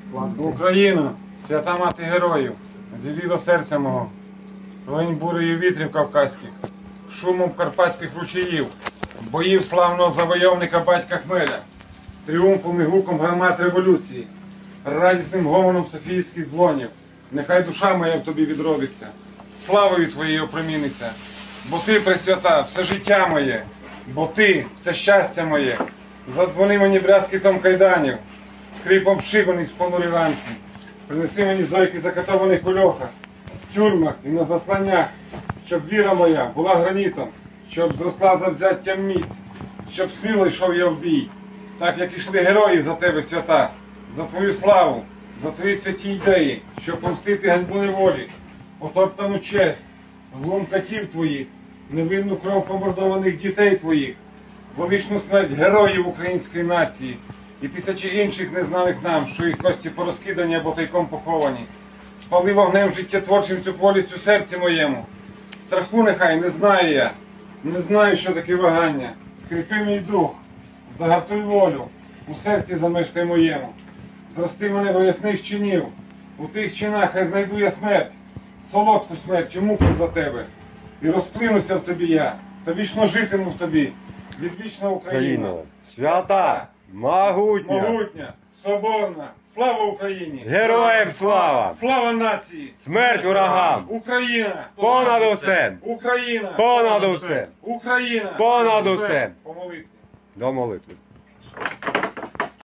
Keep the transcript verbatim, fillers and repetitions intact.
вкласти. Україна, свята мати героїв, зійди до серця мого, линь бурею вітрів кавказьких, шумом карпатських ручаїв, боїв славного завойовника батька Хмеля, тріумфом і гуком гармат революції, радісним гомоном софійських дзвонів. Нехай душа моя в тобі відродиться, славою твоєю опроміниться, бо ти, пресвята, все життя моє, бо ти, все щастя моє. Задзвони мені брязкітом кайданів, скрипом шибаних з понурі ранки. Принеси мені зойки закатованих у льохах, в тюрмах і на засланнях, щоб віра моя була гранітом, щоб зросла завзяттям міць, щоб сміло йшов я в бій, так як ішли герої за тебе, свята, за твою славу, за твої святі ідеї, щоб помстити ганьбу неволі, потоптану честь, глум катів твоїх, невинну кров помордованих дітей твоїх, величну смерть героїв української нації і тисячі інших незнаних нам, що їх кості порозкидані або тайком поховані. Спали вогнем життєтворчим цю кволість у серці моєму. Страху нехай не знаю я, не знаю, що таке вагання. Скріпи мій дух, загартуй волю, у серці замешкай моєму. Зрости мене до ясних чинів, у тих чинах хай знайду я смерть, солодку смерть у муках за тебе. І розплинуся в тобі я, та вічно житиму в тобі. Відвічна Україна, Україна, свята, могутня, могутня, соборна, слава Україні! героям слава, Слава нації! смерть ворогам, Україна! понад усе, Україна! понад усе, Україна! понад усе. По молитві. До молитви.